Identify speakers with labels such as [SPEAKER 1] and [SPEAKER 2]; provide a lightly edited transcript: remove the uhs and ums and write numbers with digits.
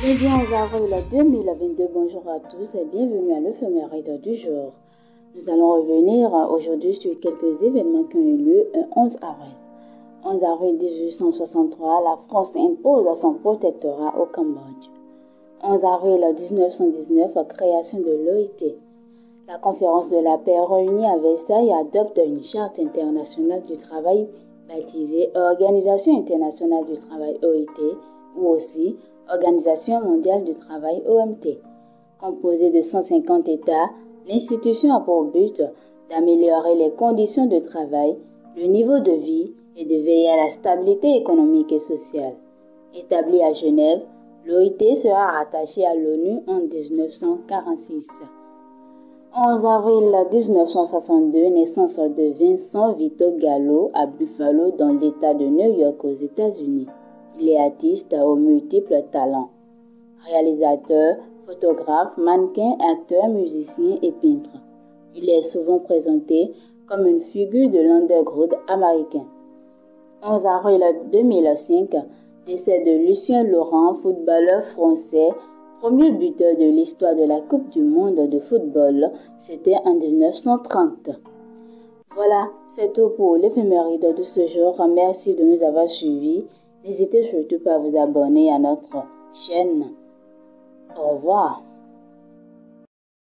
[SPEAKER 1] Lundi 11 avril 2022, bonjour à tous et bienvenue à l'éphéméride du jour. Nous allons revenir aujourd'hui sur quelques événements qui ont eu lieu le 11 avril. 11 avril 1863, la France impose son protectorat au Cambodge. 11 avril 1919, création de l'OIT. La conférence de la paix réunie à Versailles adopte une charte internationale du travail baptisée Organisation internationale du travail OIT ou aussi Organisation mondiale du travail OMT. Composée de 150 États, l'institution a pour but d'améliorer les conditions de travail, le niveau de vie et de veiller à la stabilité économique et sociale. Établie à Genève, l'OIT sera rattachée à l'ONU en 1946. 11 avril 1962, naissance de Vincent Vito Gallo à Buffalo dans l'État de New York aux États-Unis. Il est artiste aux multiples talents. Réalisateur, photographe, mannequin, acteur, musicien et peintre. Il est souvent présenté comme une figure de l'underground américain. 11 avril 2005, décès de Lucien Laurent, footballeur français, premier buteur de l'histoire de la Coupe du monde de football, c'était en 1930. Voilà, c'est tout pour l'éphéméride de ce jour. Merci de nous avoir suivis. N'hésitez surtout pas à vous abonner à notre chaîne. Au revoir.